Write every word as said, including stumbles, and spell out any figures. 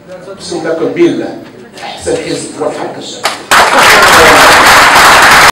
بسم الله كبير له احسن حزب هو الحركه الشعبيه.